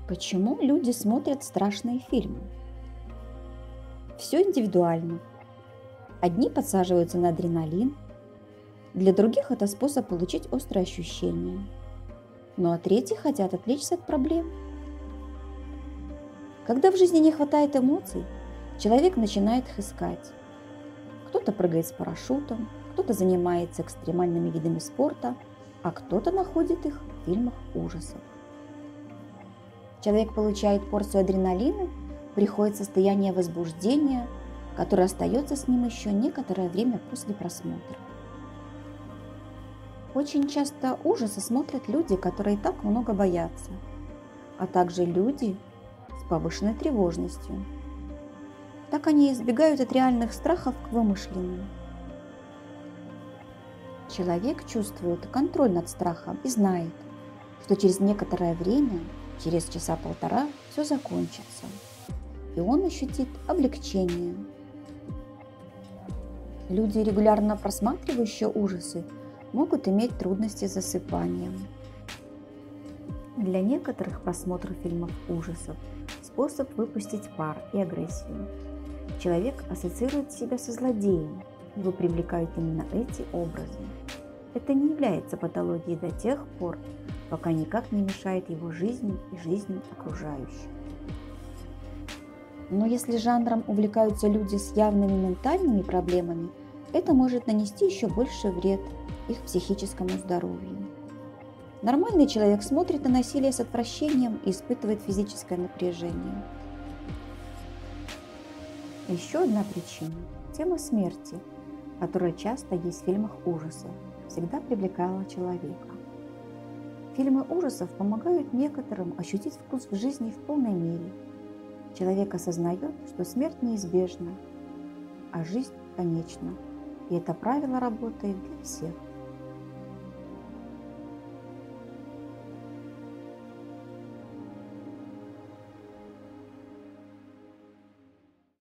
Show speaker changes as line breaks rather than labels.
Почему люди смотрят страшные фильмы? Все индивидуально. Одни подсаживаются на адреналин, для других это способ получить острые ощущения. Ну а третьи хотят отвлечься от проблем. Когда в жизни не хватает эмоций, человек начинает их искать. Кто-то прыгает с парашютом, кто-то занимается экстремальными видами спорта, а кто-то находит их в фильмах ужасов. Человек получает порцию адреналина, приходит состояние возбуждения, которое остается с ним еще некоторое время после просмотра. Очень часто ужасы смотрят люди, которые так много боятся, а также люди с повышенной тревожностью. Так они избегают от реальных страхов к вымышленным. Человек чувствует контроль над страхом и знает, что через некоторое время, через часа полтора, все закончится, и он ощутит облегчение. Люди, регулярно просматривающие ужасы, могут иметь трудности с засыпанием. Для некоторых просмотр фильмов ужасов – способ выпустить пар и агрессию. Человек ассоциирует себя со злодеем, его привлекают именно эти образы. Это не является патологией до тех пор, пока никак не мешает его жизни и жизни окружающих. Но если жанром увлекаются люди с явными ментальными проблемами, это может нанести еще больше вред их психическому здоровью. Нормальный человек смотрит на насилие с отвращением и испытывает физическое напряжение. Еще одна причина – тема смерти, которая часто есть в фильмах ужасов, всегда привлекала человека. Фильмы ужасов помогают некоторым ощутить вкус в жизни в полной мере. Человек осознает, что смерть неизбежна, а жизнь конечна, и это правило работает для всех.